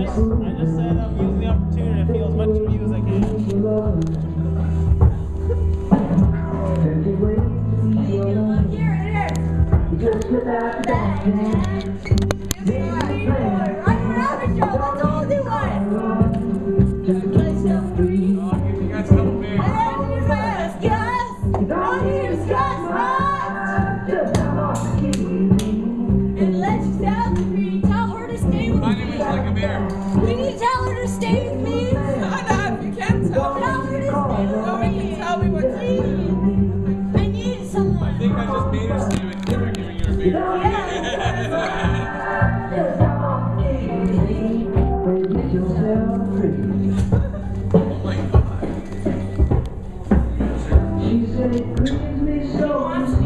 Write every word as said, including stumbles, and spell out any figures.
just, I just said I'm using the opportunity to feel as much for you as I can. Just without that hand. I'm Rabbit Show, that's all they want. Just play stuff free. You guys help me. And you ask, yes. Don't you discuss much. And let's tell me, tell her to stay with My me. name is like a bear. We need to tell her to stay with me. Shut up, you can't tell me. Tell her to stay with Nobody me. can tell me what to do. I need someone. I think I just made her stay with you by giving you a beer. Oh my god. She said it grieves me so.